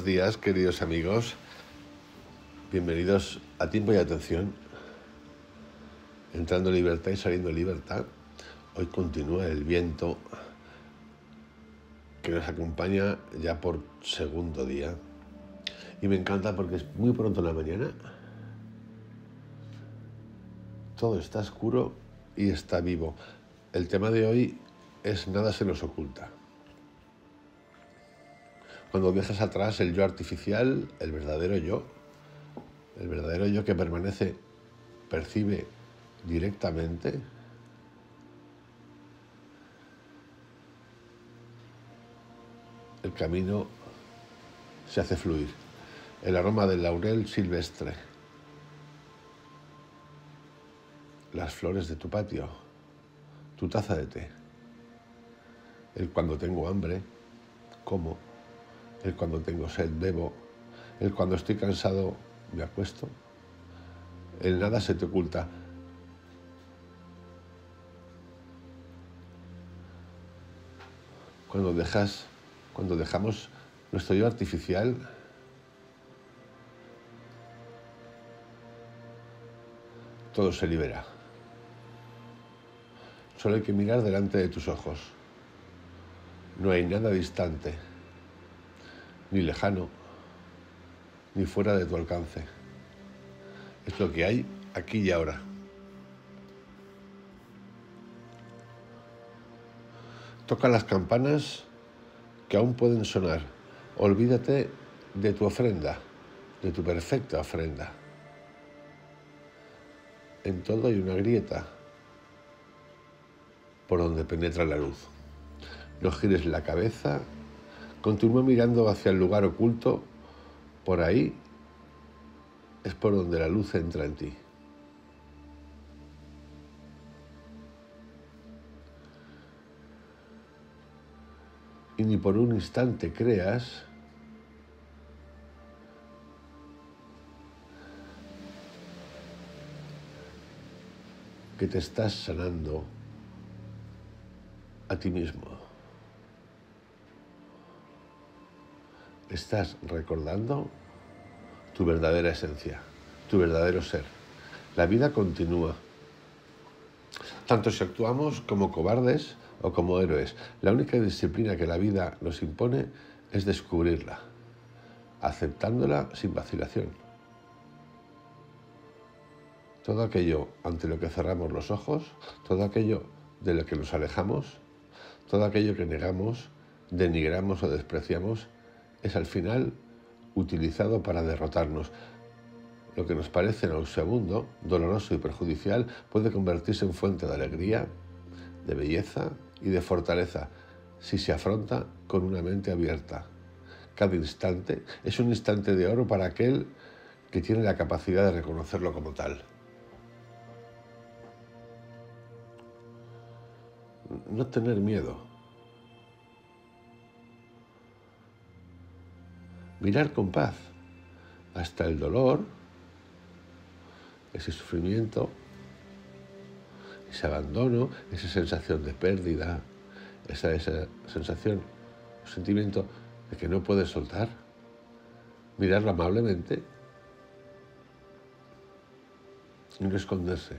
buenos días, queridos amigos. Bienvenidos a Tiempo y Atención. Entrando en libertad y saliendo en libertad. Hoy continúa el viento que nos acompaña ya por segundo día. Y me encanta porque es muy pronto en la mañana. Todo está oscuro y está vivo. El tema de hoy es nada se nos oculta. Cuando dejas atrás el yo artificial, el verdadero yo que permanece, percibe directamente, el camino se hace fluir. El aroma del laurel silvestre, las flores de tu patio, tu taza de té, el cuando tengo hambre, como, el cuando tengo sed, bebo, el cuando estoy cansado, me acuesto. El nada se te oculta. Cuando dejamos nuestro yo artificial, todo se libera. Solo hay que mirar delante de tus ojos. No hay nada distante, ni lejano, ni fuera de tu alcance. Es lo que hay aquí y ahora. Toca las campanas que aún pueden sonar. Olvídate de tu ofrenda, de tu perfecta ofrenda. En todo hay una grieta por donde penetra la luz. No gires la cabeza, continúa mirando hacia el lugar oculto. Por ahí es por donde la luz entra en ti. Y ni por un instante creas que te estás sanando a ti mismo. Estás recordando tu verdadera esencia, tu verdadero ser. La vida continúa. Tanto si actuamos como cobardes o como héroes. La única disciplina que la vida nos impone es descubrirla, aceptándola sin vacilación. Todo aquello ante lo que cerramos los ojos, todo aquello de lo que nos alejamos, todo aquello que negamos, denigramos o despreciamos, es al final utilizado para derrotarnos. Lo que nos parece nauseabundo, doloroso y perjudicial puede convertirse en fuente de alegría, de belleza y de fortaleza si se afronta con una mente abierta. Cada instante es un instante de oro para aquel que tiene la capacidad de reconocerlo como tal. No tener miedo. Mirar con paz hasta el dolor, ese sufrimiento, ese abandono, esa sensación de pérdida, esa sensación, sentimiento de que no puedes soltar. Mirarlo amablemente y no esconderse.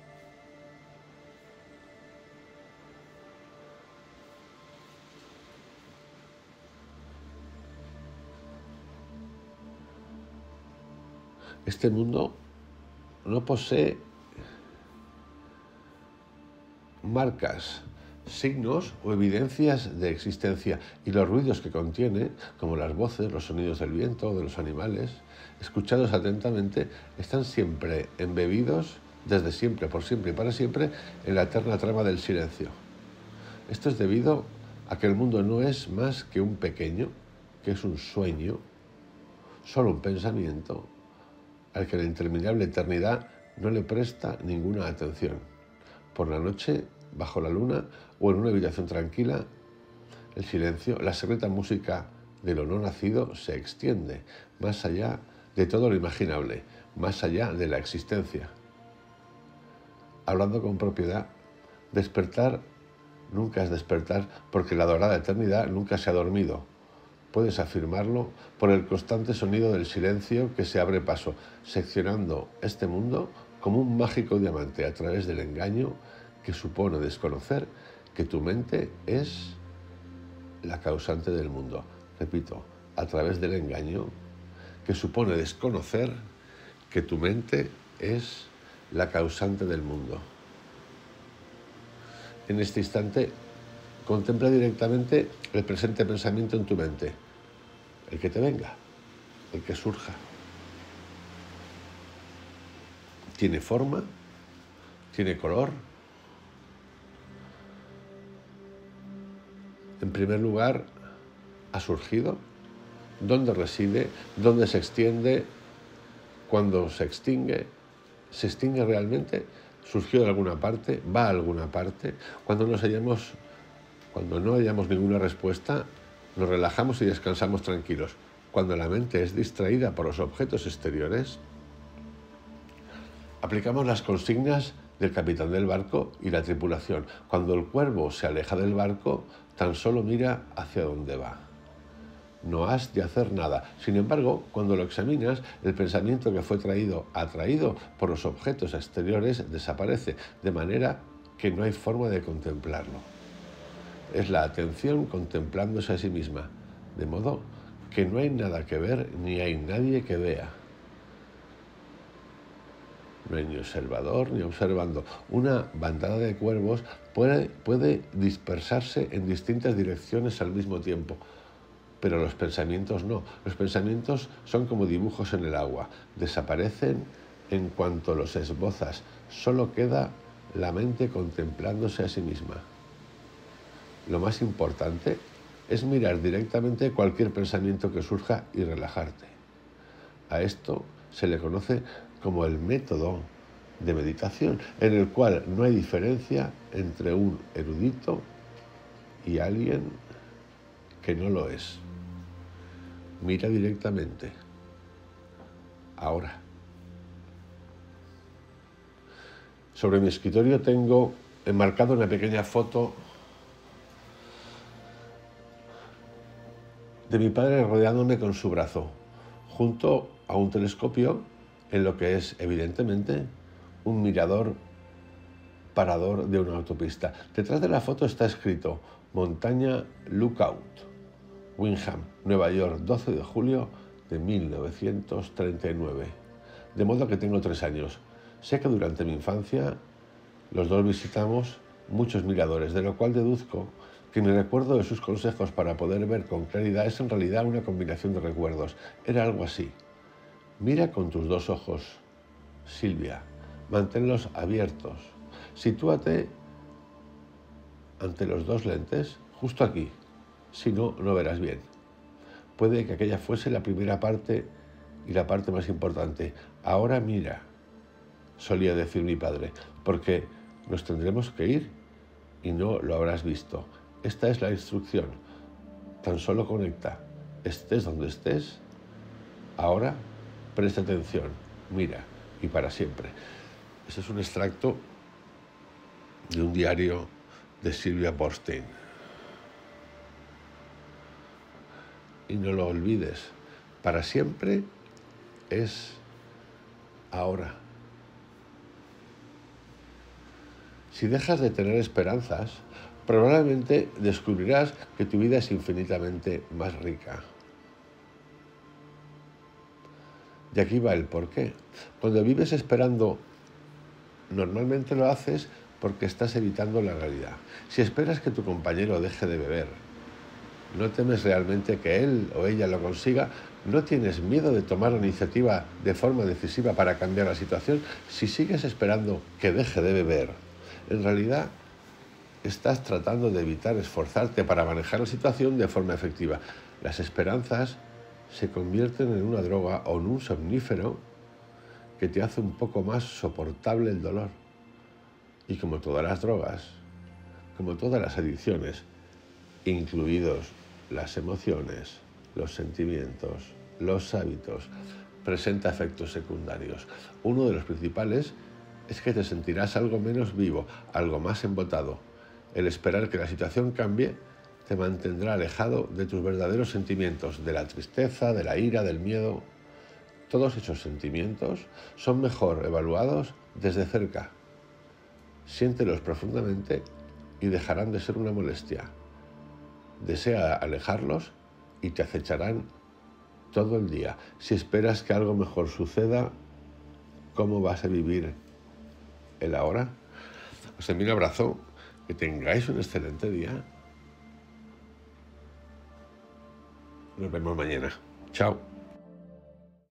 Este mundo no posee marcas, signos o evidencias de existencia, y los ruidos que contiene, como las voces, los sonidos del viento o de los animales, escuchados atentamente, están siempre embebidos, desde siempre, por siempre y para siempre, en la eterna trama del silencio. Esto es debido a que el mundo no es más que un pequeño, que es un sueño, solo un pensamiento, al que la interminable eternidad no le presta ninguna atención. Por la noche, bajo la luna o en una habitación tranquila, el silencio, la secreta música de lo no nacido se extiende más allá de todo lo imaginable, más allá de la existencia. Hablando con propiedad, despertar nunca es despertar porque la dorada eternidad nunca se ha dormido. puedes afirmarlo por el constante sonido del silencio que se abre paso, seccionando este mundo como un mágico diamante a través del engaño que supone desconocer que tu mente es la causante del mundo. Repito, a través del engaño que supone desconocer que tu mente es la causante del mundo. En este instante, contempla directamente el presente pensamiento en tu mente, el que te venga, el que surja. Tiene forma, tiene color. En primer lugar, ha surgido, dónde reside, dónde se extiende, cuando se extingue realmente, surgió de alguna parte, va a alguna parte. Cuando no hayamos ninguna respuesta, nos relajamos y descansamos tranquilos. Cuando la mente es distraída por los objetos exteriores, aplicamos las consignas del capitán del barco y la tripulación. Cuando el cuervo se aleja del barco, tan solo mira hacia dónde va. No has de hacer nada. Sin embargo, cuando lo examinas, el pensamiento que fue atraído por los objetos exteriores desaparece, de manera que no hay forma de contemplarlo. Es la atención contemplándose a sí misma, de modo que no hay nada que ver ni hay nadie que vea. No hay ni observador ni observando. Una bandada de cuervos puede dispersarse en distintas direcciones al mismo tiempo, pero los pensamientos no. Los pensamientos son como dibujos en el agua. Desaparecen en cuanto los esbozas. Solo queda la mente contemplándose a sí misma. Lo más importante es mirar directamente cualquier pensamiento que surja y relajarte. A esto se le conoce como el método de meditación, en el cual no hay diferencia entre un erudito y alguien que no lo es. Mira directamente. Ahora. Sobre mi escritorio tengo enmarcado una pequeña foto de mi padre rodeándome con su brazo, junto a un telescopio en lo que es, evidentemente, un mirador parador de una autopista. Detrás de la foto está escrito Montaña Lookout, Windham, Nueva York, 12 de julio de 1939. De modo que tengo 3 años. Sé que durante mi infancia los dos visitamos muchos miradores, de lo cual deduzco que mi recuerdo de sus consejos para poder ver con claridad es en realidad una combinación de recuerdos. Era algo así. Mira con tus 2 ojos, Silvia. Manténlos abiertos. Sitúate ante los 2 lentes, justo aquí. Si no, no verás bien. Puede que aquella fuese la primera parte y la parte más importante. Ahora mira, solía decir mi padre, porque nos tendremos que ir y no lo habrás visto. Esta es la instrucción. Tan solo conecta. Estés donde estés. Ahora presta atención. Mira. Y para siempre. Este es un extracto de un diario de Sylvia Boorstein. Y no lo olvides. Para siempre es ahora. Si dejas de tener esperanzas, probablemente descubrirás que tu vida es infinitamente más rica. Y aquí va el porqué. Cuando vives esperando, normalmente lo haces porque estás evitando la realidad. Si esperas que tu compañero deje de beber, no temes realmente que él o ella lo consiga, no tienes miedo de tomar la iniciativa de forma decisiva para cambiar la situación. Si sigues esperando que deje de beber, en realidad estás tratando de evitar esforzarte para manejar la situación de forma efectiva. Las esperanzas se convierten en una droga o en un somnífero que te hace un poco más soportable el dolor. Y como todas las drogas, como todas las adicciones, incluidos las emociones, los sentimientos, los hábitos, presenta efectos secundarios. Uno de los principales es que te sentirás algo menos vivo, algo más embotado. El esperar que la situación cambie te mantendrá alejado de tus verdaderos sentimientos, de la tristeza, de la ira, del miedo. Todos esos sentimientos son mejor evaluados desde cerca. Siéntelos profundamente y dejarán de ser una molestia. Desea alejarlos y te acecharán todo el día. Si esperas que algo mejor suceda, ¿cómo vas a vivir el ahora? Os envío un abrazo, que tengáis un excelente día. Nos vemos mañana. Chao.